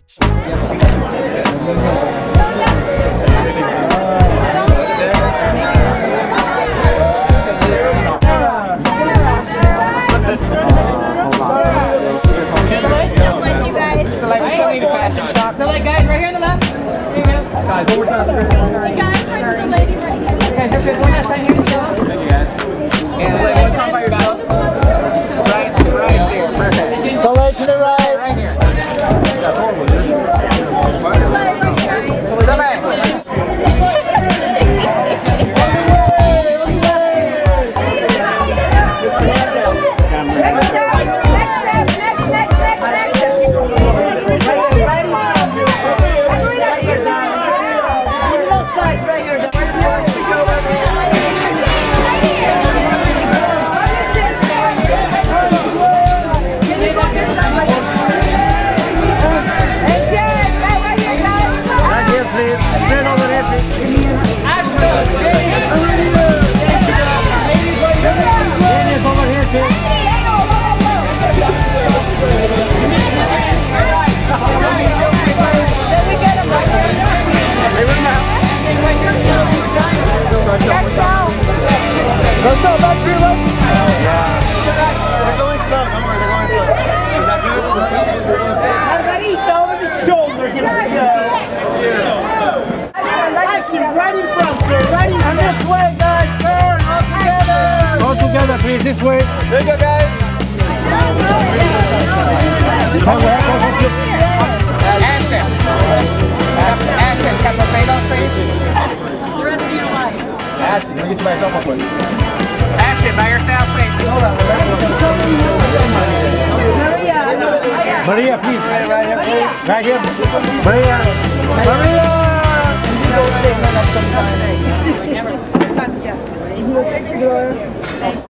Guys, one more time. Hey guys, right to the lady right here. Okay, just one last time here. Thank you guys. And like one time by yourself. Right there. Perfect. Go right to the right. Right here. Let's go back to your left. Yeah. They're going slow. Don't worry, they're going slow. Is that good? Everybody over the shoulder. Get it right in front, sir. Right in front. This way, guys. Turn all together. All together, please. This way. There you go, guys. Ashton, got the fade off face? The rest of your life. Ashton, let me get you by yourself real quick. Ashton, by yourself, please. Hold on. Maria, please. Right here. Maria. Maria. Yes.